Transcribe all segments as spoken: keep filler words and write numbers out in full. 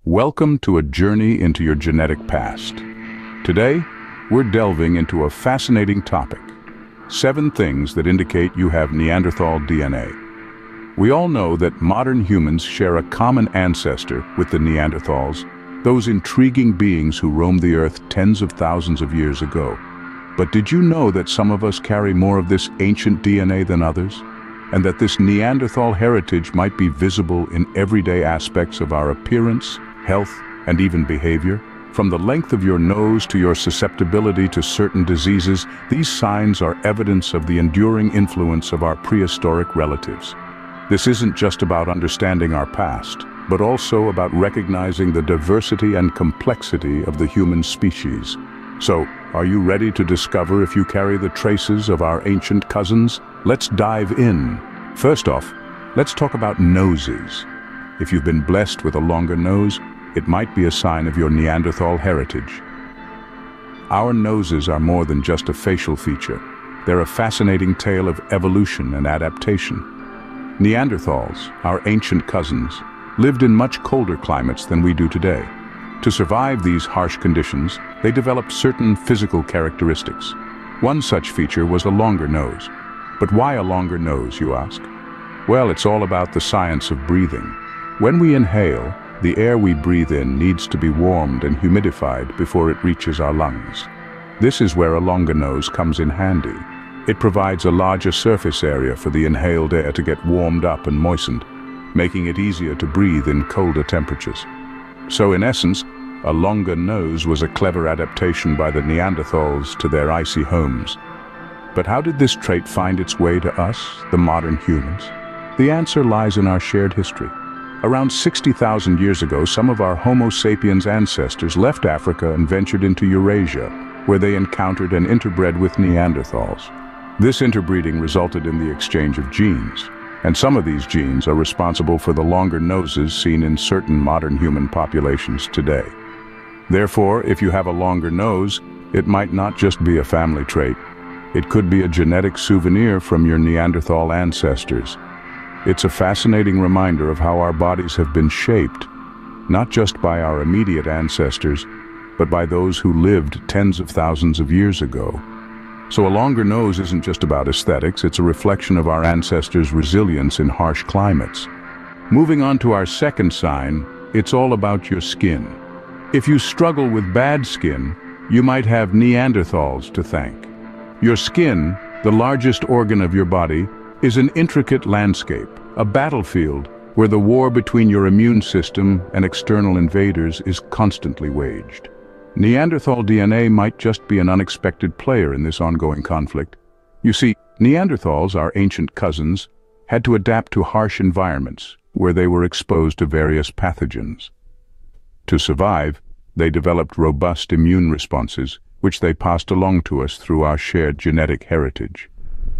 Welcome to a journey into your genetic past. Today, we're delving into a fascinating topic: seven things that indicate you have Neanderthal D N A. We all know that modern humans share a common ancestor with the Neanderthals, those intriguing beings who roamed the earth tens of thousands of years ago. But did you know that some of us carry more of this ancient D N A than others? And that this Neanderthal heritage might be visible in everyday aspects of our appearance, health, and even behavior? From the length of your nose to your susceptibility to certain diseases, these signs are evidence of the enduring influence of our prehistoric relatives. This isn't just about understanding our past, but also about recognizing the diversity and complexity of the human species. So, are you ready to discover if you carry the traces of our ancient cousins? Let's dive in. First off, let's talk about noses. If you've been blessed with a longer nose, it might be a sign of your Neanderthal heritage. Our noses are more than just a facial feature. They're a fascinating tale of evolution and adaptation. Neanderthals, our ancient cousins, lived in much colder climates than we do today. To survive these harsh conditions, they developed certain physical characteristics. One such feature was a longer nose. But why a longer nose, you ask? Well, it's all about the science of breathing. When we inhale, the air we breathe in needs to be warmed and humidified before it reaches our lungs. This is where a longer nose comes in handy. It provides a larger surface area for the inhaled air to get warmed up and moistened, making it easier to breathe in colder temperatures. So in essence, a longer nose was a clever adaptation by the Neanderthals to their icy homes. But how did this trait find its way to us, the modern humans? The answer lies in our shared history. Around sixty thousand years ago, some of our Homo sapiens ancestors left Africa and ventured into Eurasia, where they encountered and interbred with Neanderthals. This interbreeding resulted in the exchange of genes, and some of these genes are responsible for the longer noses seen in certain modern human populations today. Therefore, if you have a longer nose, it might not just be a family trait. It could be a genetic souvenir from your Neanderthal ancestors. It's a fascinating reminder of how our bodies have been shaped, not just by our immediate ancestors, but by those who lived tens of thousands of years ago. So a longer nose isn't just about aesthetics, it's a reflection of our ancestors' resilience in harsh climates. Moving on to our second sign, it's all about your skin. If you struggle with bad skin, you might have Neanderthals to thank. Your skin, the largest organ of your body, is an intricate landscape, a battlefield where the war between your immune system and external invaders is constantly waged. Neanderthal D N A might just be an unexpected player in this ongoing conflict. You see, Neanderthals, our ancient cousins, had to adapt to harsh environments where they were exposed to various pathogens. To survive, they developed robust immune responses, which they passed along to us through our shared genetic heritage.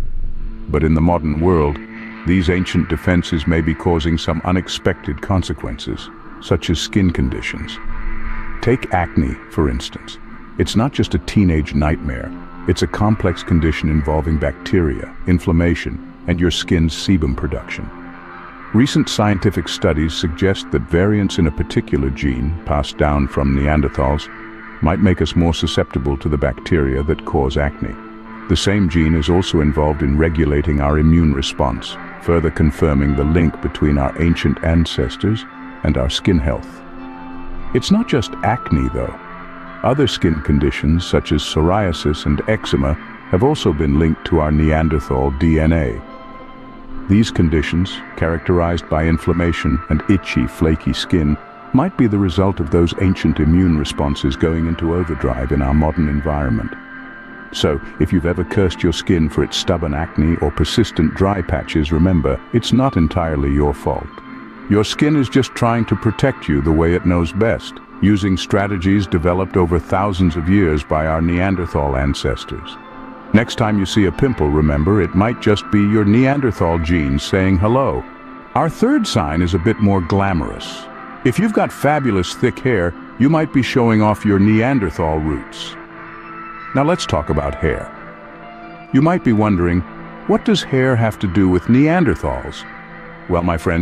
But in the modern world, these ancient defenses may be causing some unexpected consequences, such as skin conditions. Take acne, for instance. It's not just a teenage nightmare. It's a complex condition involving bacteria, inflammation, and your skin's sebum production. Recent scientific studies suggest that variants in a particular gene, passed down from Neanderthals, might make us more susceptible to the bacteria that cause acne. The same gene is also involved in regulating our immune response, further confirming the link between our ancient ancestors and our skin health. It's not just acne, though. Other skin conditions, such as psoriasis and eczema, have also been linked to our Neanderthal D N A. These conditions, characterized by inflammation and itchy, flaky skin, might be the result of those ancient immune responses going into overdrive in our modern environment. So, if you've ever cursed your skin for its stubborn acne or persistent dry patches, remember, it's not entirely your fault. Your skin is just trying to protect you the way it knows best, using strategies developed over thousands of years by our Neanderthal ancestors. Next time you see a pimple, remember, it might just be your Neanderthal genes saying hello. Our third sign is a bit more glamorous. If you've got fabulous thick hair, you might be showing off your Neanderthal roots. Now let's talk about hair. You might be wondering, what does hair have to do with Neanderthals? Well, my friends,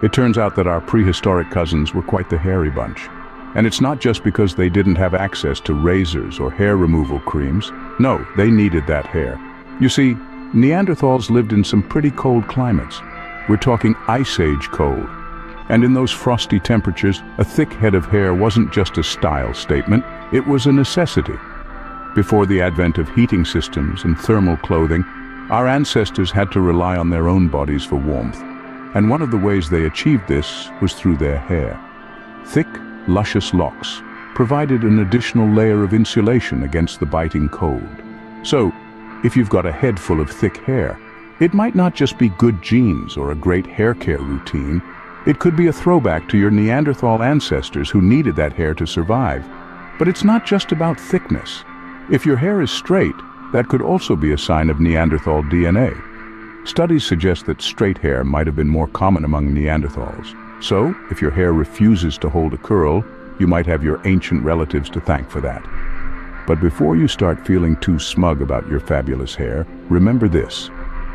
It turns out that our prehistoric cousins were quite the hairy bunch. And it's not just because they didn't have access to razors or hair removal creams. No, they needed that hair. You see, Neanderthals lived in some pretty cold climates. We're talking Ice Age cold. And in those frosty temperatures, a thick head of hair wasn't just a style statement, it was a necessity. Before the advent of heating systems and thermal clothing, our ancestors had to rely on their own bodies for warmth. And one of the ways they achieved this was through their hair. Thick, luscious locks provided an additional layer of insulation against the biting cold. So, if you've got a head full of thick hair, it might not just be good genes or a great hair care routine. It could be a throwback to your Neanderthal ancestors who needed that hair to survive. But it's not just about thickness. If your hair is straight, that could also be a sign of Neanderthal D N A. Studies suggest that straight hair might have been more common among Neanderthals. So, if your hair refuses to hold a curl, you might have your ancient relatives to thank for that. But before you start feeling too smug about your fabulous hair, remember this.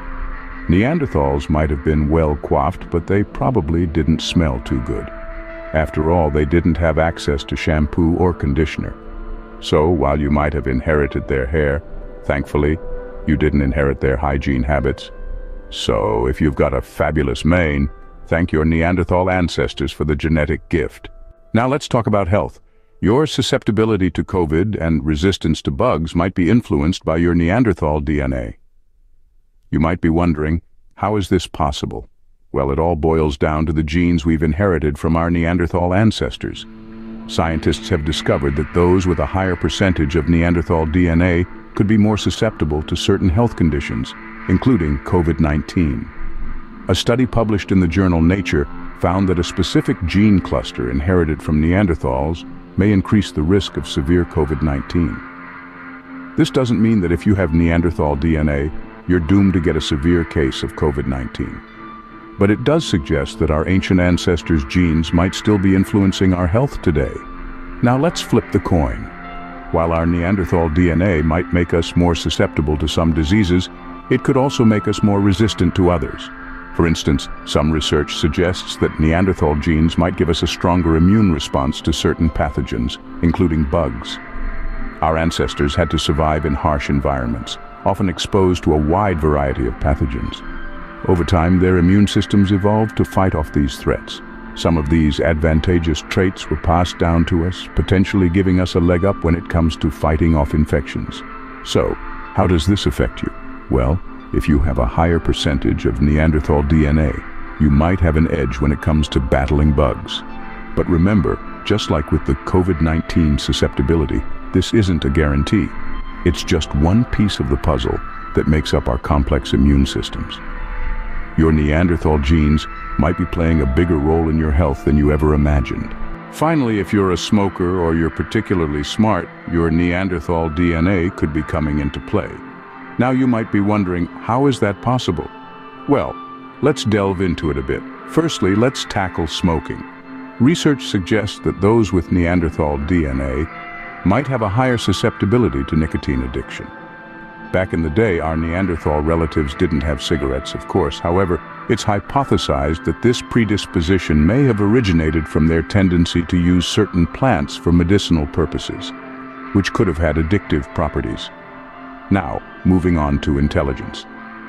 Neanderthals might have been well coiffed, but they probably didn't smell too good. After all, they didn't have access to shampoo or conditioner. So, while you might have inherited their hair, thankfully, you didn't inherit their hygiene habits. So, if you've got a fabulous mane, thank your Neanderthal ancestors for the genetic gift. Now let's talk about health. Your susceptibility to COVID and resistance to bugs might be influenced by your Neanderthal D N A. You might be wondering, how is this possible? Well, it all boils down to the genes we've inherited from our Neanderthal ancestors. Scientists have discovered that those with a higher percentage of Neanderthal D N A could be more susceptible to certain health conditions, including COVID nineteen. A study published in the journal Nature found that a specific gene cluster inherited from Neanderthals may increase the risk of severe COVID nineteen. This doesn't mean that if you have Neanderthal D N A, you're doomed to get a severe case of COVID nineteen. But it does suggest that our ancient ancestors' genes might still be influencing our health today. Now let's flip the coin. While our Neanderthal D N A might make us more susceptible to some diseases, it could also make us more resistant to others. For instance, some research suggests that Neanderthal genes might give us a stronger immune response to certain pathogens, including bugs. Our ancestors had to survive in harsh environments, often exposed to a wide variety of pathogens. Over time, their immune systems evolved to fight off these threats. Some of these advantageous traits were passed down to us, potentially giving us a leg up when it comes to fighting off infections. So, how does this affect you? Well, if you have a higher percentage of Neanderthal D N A, you might have an edge when it comes to battling bugs. But remember, just like with the COVID nineteen susceptibility, this isn't a guarantee. It's just one piece of the puzzle that makes up our complex immune systems. Your Neanderthal genes might be playing a bigger role in your health than you ever imagined. Finally, if you're a smoker or you're particularly smart, your Neanderthal D N A could be coming into play. Now you might be wondering, how is that possible? Well, let's delve into it a bit. Firstly, let's tackle smoking. Research suggests that those with Neanderthal D N A might have a higher susceptibility to nicotine addiction. Back in the day, our Neanderthal relatives didn't have cigarettes, of course. However, it's hypothesized that this predisposition may have originated from their tendency to use certain plants for medicinal purposes, which could have had addictive properties. Now, moving on to intelligence.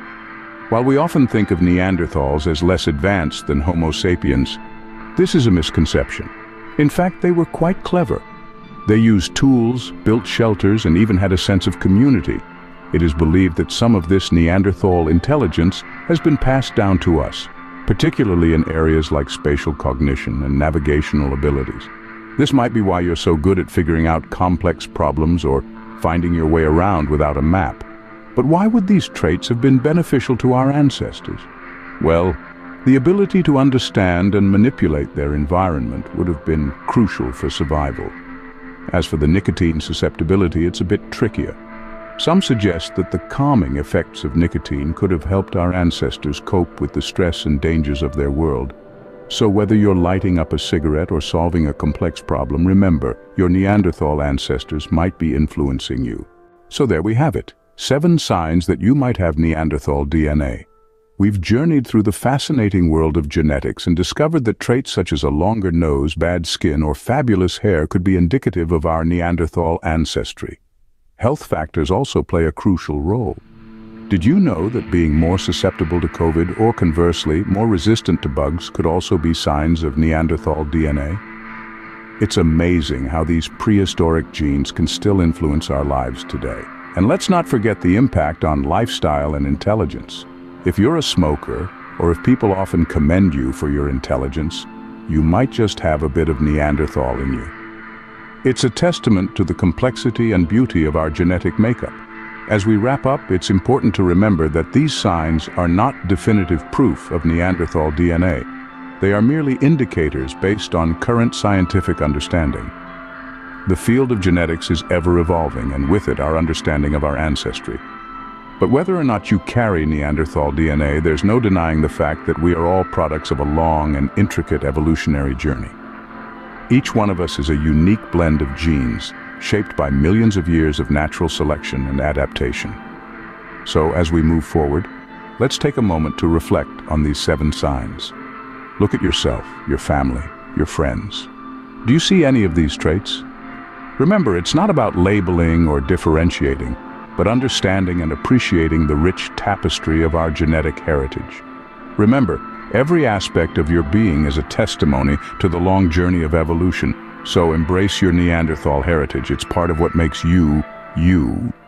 While we often think of Neanderthals as less advanced than Homo sapiens, this is a misconception. In fact, they were quite clever. They used tools, built shelters, and even had a sense of community. It is believed that some of this Neanderthal intelligence has been passed down to us, particularly in areas like spatial cognition and navigational abilities. This might be why you're so good at figuring out complex problems or finding your way around without a map. But why would these traits have been beneficial to our ancestors? Well, the ability to understand and manipulate their environment would have been crucial for survival. As for the nicotine susceptibility, it's a bit trickier. Some suggest that the calming effects of nicotine could have helped our ancestors cope with the stress and dangers of their world. So whether you're lighting up a cigarette or solving a complex problem, remember, your Neanderthal ancestors might be influencing you. So there we have it, seven signs that you might have Neanderthal D N A. We've journeyed through the fascinating world of genetics and discovered that traits such as a longer nose, bad skin, or fabulous hair could be indicative of our Neanderthal ancestry. Health factors also play a crucial role. Did you know that being more susceptible to COVID or conversely, more resistant to bugs could also be signs of Neanderthal D N A? It's amazing how these prehistoric genes can still influence our lives today. And let's not forget the impact on lifestyle and intelligence. If you're a smoker, or if people often commend you for your intelligence, you might just have a bit of Neanderthal in you. It's a testament to the complexity and beauty of our genetic makeup. As we wrap up, it's important to remember that these signs are not definitive proof of Neanderthal D N A. They are merely indicators based on current scientific understanding. The field of genetics is ever evolving, and with it our understanding of our ancestry. But whether or not you carry Neanderthal D N A, there's no denying the fact that we are all products of a long and intricate evolutionary journey. Each one of us is a unique blend of genes, shaped by millions of years of natural selection and adaptation. So, as we move forward, let's take a moment to reflect on these seven signs. Look at yourself, your family, your friends. Do you see any of these traits? Remember, it's not about labeling or differentiating, but understanding and appreciating the rich tapestry of our genetic heritage. Remember, every aspect of your being is a testimony to the long journey of evolution, so embrace your Neanderthal heritage. It's part of what makes you, you.